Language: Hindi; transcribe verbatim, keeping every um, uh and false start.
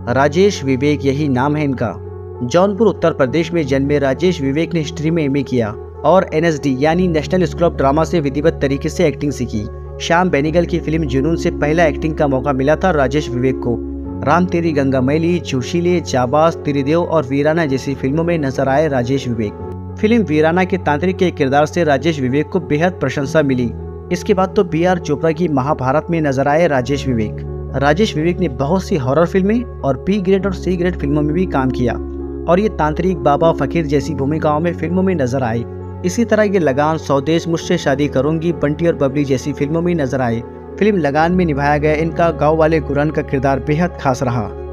राजेश विवेक यही नाम है इनका। जौनपुर उत्तर प्रदेश में जन्मे राजेश विवेक ने हिस्ट्री में एमए किया और एनएसडी यानी नेशनल स्कूल ऑफ ड्रामा से विधिवत तरीके से एक्टिंग सीखी। श्याम बेनेगल की फिल्म जुनून से पहला एक्टिंग का मौका मिला था राजेश विवेक को। राम तेरी गंगा मैली, जोशीले, जाबाज, त्रिदेव और वीराना जैसी फिल्मों में नजर आए राजेश विवेक। फिल्म वीराना के तांत्रिक के किरदार से राजेश विवेक को बेहद प्रशंसा मिली। इसके बाद तो बी आर चोपड़ा की महाभारत में नजर आए राजेश विवेक। राजेश विवेक ने बहुत सी हॉरर फिल्में और बी ग्रेड और सी ग्रेड फिल्मों में भी काम किया और ये तांत्रिक, बाबा, फकीर जैसी भूमिकाओं में फिल्मों में नजर आए। इसी तरह ये लगान, स्वदेश, मुझसे शादी करूंगी, बंटी और बबली जैसी फिल्मों में नजर आए। फिल्म लगान में निभाया गया इनका गाँव वाले गुरन का किरदार बेहद खास रहा।